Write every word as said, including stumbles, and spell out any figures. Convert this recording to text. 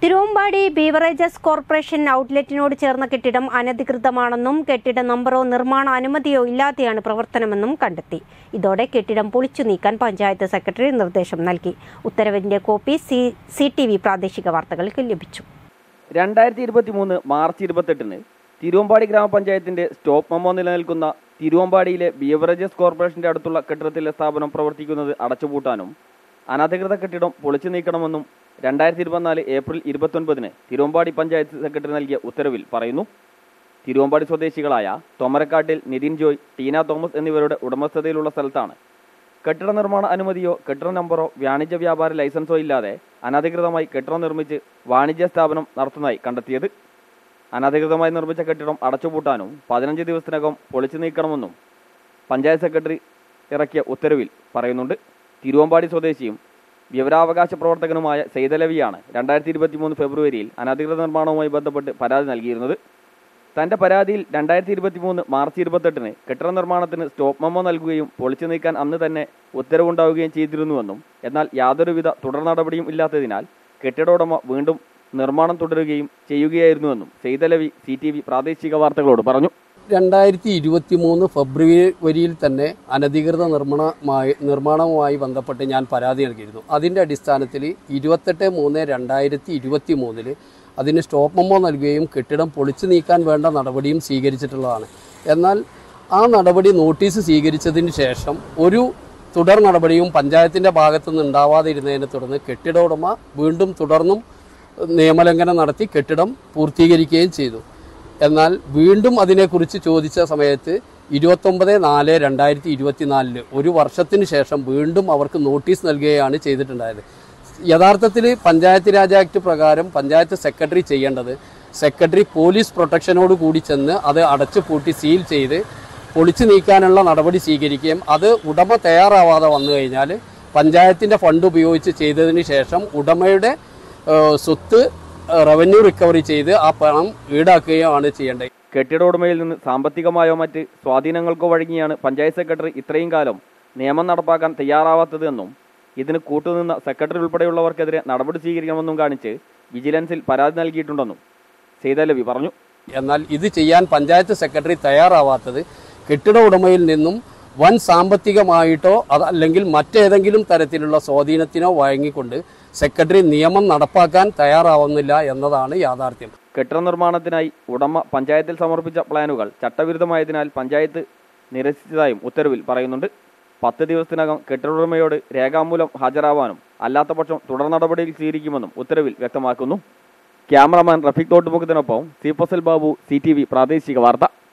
Thiruvambady beverages corporation ഔട്ട്ലെറ്റിനോട് ചേർന്ന കെട്ടിടം അനധികൃതമാണെന്നും കെട്ടിട നമ്പറോ നിർമ്മാണ അനുമതിയോ ഇല്ലാതെയാണ് പ്രവർത്തനമെന്നും കണ്ടെത്തി. ഇതോടെ കെട്ടിടം പൊളിച്ചു നീക്കാൻ പഞ്ചായത്ത് സെക്രട്ടറി നിർദ്ദേശം നൽകി. ഉത്തരവിന്റെ കോപ്പി സി ടി വി പ്രാദേശിക വാർത്തകൾക്ക് ലഭിച്ചു. രണ്ടായിരത്തി ഇരുപത്തി മൂന്ന് മാർച്ച് ഇരുപത്തെട്ടിന് തിരുവമ്പാടി ഗ്രാമപഞ്ചായത്തിന്റെ സ്റ്റോപ്പ് മെമ്മോ നിലനിൽക്കുന്ന തിരുവമ്പാടിയിലെ ബീവറേജസ് കോർപ്പറേഷന്റെ അടുത്തുള്ള കെട്ടിടത്തിലെ സ്ഥാപനം പ്രവർത്തിക്കുന്നത് അടച്ചുപൂട്ടാനും അനധികൃത കെട്ടിടം പൊളിച്ചു നീക്കണമെന്നും രണ്ടായിരത്തി ഇരുപത്തിനാല് ഏപ്രിൽ ഇരുപത്തൊൻപതിന് തിരുവമ്പാടി പഞ്ചായത്ത് സെക്രട്ടറി നൽകിയ ഉത്തരവിൽ പറയുന്നു. തിരുവമ്പാടി സ്വദേശികളായ തൊമരക്കാട്ടിൽ നിതിൻ ജോയ്, ടീന തോമസ് എന്നിവരുടെ ഉടമസ്ഥതയിലുള്ള സ്ഥലത്താണ് കെട്ടിട നിർമ്മാണ അനുമതിയോ കെട്ടിട നമ്പറോ വാണിജ്യ വ്യാപാര ലൈസൻസോ ഇല്ലാതെ അനധികൃതമായി കെട്ടിടം നിർമ്മിച്ച് വാണിജ്യ സ്ഥാപനം നടത്തുന്നതായി കണ്ടെത്തിയത്. അനധികൃതമായി നിർമ്മിച്ച കെട്ടിടം അടച്ചുപൂട്ടാനും പതിനഞ്ച് ദിവസത്തിനകം പൊളിച്ചു നീക്കണമെന്നും പഞ്ചായത്ത് സെക്രട്ടറി ഇറക്കിയ ഉത്തരവിൽ പറയുന്നുണ്ട്. തിരുവമ്പാടി സ്വദേശിയും വിവരാവകാശ പ്രവർത്തകനുമായ സെയ്തലവിയാണ് രണ്ടായിരത്തി ഇരുപത്തി മൂന്ന് ഫെബ്രുവരിയിൽ അനധികൃത നിർമ്മാണവുമായി ബന്ധപ്പെട്ട് പരാതി നൽകിയിരുന്നത്. തന്റെ പരാതിയിൽ രണ്ടായിരത്തി ഇരുപത്തി മൂന്ന് മാർച്ച് ഇരുപത്തെട്ടിന് കെട്ടിട നിർമ്മാണത്തിന് സ്റ്റോപ്പ് മെമ്മോ നൽകുകയും പൊളിച്ചു നീക്കാൻ അന്ന് തന്നെ ഉത്തരവുണ്ടാവുകയും ചെയ്തിരുന്നുവെന്നും എന്നാൽ യാതൊരുവിധ തുടർ നടപടിയും ഇല്ലാത്തതിനാൽ കെട്ടിട ഉടമ വീണ്ടും നിർമ്മാണം തുടരുകയും ചെയ്യുകയായിരുന്നുവെന്നും സെയ്തലവി സി ടി വി പ്രാദേശിക വാർത്തകളോട് പറഞ്ഞു. രണ്ടായിരത്തി ഇരുപത്തി മൂന്ന് ഫെബ്രുവരിയിൽ തന്നെ അനധികൃത നിർമ്മാണമായി നിർമ്മാണവുമായി ബന്ധപ്പെട്ട് ഞാൻ പരാതി നൽകിയിരുന്നു. അതിൻ്റെ അടിസ്ഥാനത്തിൽ ഇരുപത്തെട്ട് മൂന്ന് രണ്ടായിരത്തി ഇരുപത്തി മൂന്നിൽ അതിന് സ്റ്റോപ്പ് മെമ്മോ നൽകുകയും കെട്ടിടം പൊളിച്ചു നീക്കാൻ വേണ്ട നടപടിയും സ്വീകരിച്ചിട്ടുള്ളതാണ്. എന്നാൽ ആ നടപടി നോട്ടീസ് സ്വീകരിച്ചതിന് ശേഷം ഒരു തുടർ നടപടിയും പഞ്ചായത്തിൻ്റെ ഭാഗത്തു നിന്ന് ഉണ്ടാവാതിരുന്നതിനെ തുടർന്ന് കെട്ടിട ഉടമ വീണ്ടും തുടർന്നും നിയമലംഘനം നടത്തി കെട്ടിടം പൂർത്തീകരിക്കുകയും ചെയ്തു. എന്നാൽ വീണ്ടും അതിനെക്കുറിച്ച് ചോദിച്ച സമയത്ത് ഇരുപത്തൊമ്പത് നാല് രണ്ടായിരത്തി ഇരുപത്തിനാലില് ഒരു വർഷത്തിന് ശേഷം വീണ്ടും അവർക്ക് നോട്ടീസ് നൽകുകയാണ് ചെയ്തിട്ടുണ്ടായത്. യഥാർത്ഥത്തിൽ പഞ്ചായത്ത് രാജ് ആക്ട് പ്രകാരം പഞ്ചായത്ത് സെക്രട്ടറി ചെയ്യേണ്ടത് സെക്രട്ടറി പോലീസ് പ്രൊട്ടക്ഷനോട് കൂടി ചെന്ന് അത് അടച്ചു പൂട്ടി സീൽ ചെയ്ത് പൊളിച്ചു നീക്കാനുള്ള നടപടി സ്വീകരിക്കുകയും അത് ഉടമ തയ്യാറാവാതെ വന്നു കഴിഞ്ഞാൽ പഞ്ചായത്തിൻ്റെ ഫണ്ട് ഉപയോഗിച്ച് ചെയ്തതിന് ശേഷം ഉടമയുടെ സ്വത്ത് റവന്യൂ റിക്കവറി ചെയ്ത് ആ പണം ഈടാക്കുകയാണ് ചെയ്യേണ്ടത്. കെട്ടിട ഉടമയിൽ നിന്ന് സാമ്പത്തികമായോ മറ്റ് സ്വാധീനങ്ങൾക്കോ വഴങ്ങിയാണ് പഞ്ചായത്ത് സെക്രട്ടറി ഇത്രയും കാലം നിയമം നടപ്പാക്കാൻ തയ്യാറാവാത്തത് എന്നും ഇതിന് കൂട്ടുനിന്ന സെക്രട്ടറി ഉൾപ്പെടെയുള്ളവർക്കെതിരെ നടപടി സ്വീകരിക്കണമെന്നും കാണിച്ച് വിജിലൻസിൽ പരാതി നൽകിയിട്ടുണ്ടെന്നും സെയ്തലവി പറഞ്ഞു. എന്നാൽ ഇത് ചെയ്യാൻ പഞ്ചായത്ത് സെക്രട്ടറി തയ്യാറാവാത്തത് കെട്ടിട ഉടമയിൽ നിന്നും വൻ സാമ്പത്തികമായിട്ടോ അതല്ലെങ്കിൽ മറ്റേതെങ്കിലും തരത്തിലുള്ള സ്വാധീനത്തിനോ വഴങ്ങിക്കൊണ്ട് സെക്രട്ടറി നിയമം നടപ്പാക്കാൻ തയ്യാറാവുന്നില്ല എന്നതാണ് യാഥാർത്ഥ്യം. കെട്ടിട നിർമ്മാണത്തിനായി ഉടമ പഞ്ചായത്തിൽ സമർപ്പിച്ച പ്ലാനുകൾ ചട്ടവിരുദ്ധമായതിനാൽ പഞ്ചായത്ത് നിരസിച്ചതായും ഉത്തരവിൽ പറയുന്നുണ്ട്. പത്ത് ദിവസത്തിനകം കെട്ടിട ഉടമയോട് രേഖാമൂലം ഹാജരാവാനും അല്ലാത്തപക്ഷം തുടർ നടപടിയിൽ സ്വീകരിക്കുമെന്നും ഉത്തരവിൽ വ്യക്തമാക്കുന്നു. ക്യാമറമാൻ റഫീഖ് തോട്ടുമുഖത്തിനൊപ്പം C Fasal Babu, C T V പ്രാദേശിക വാർത്ത.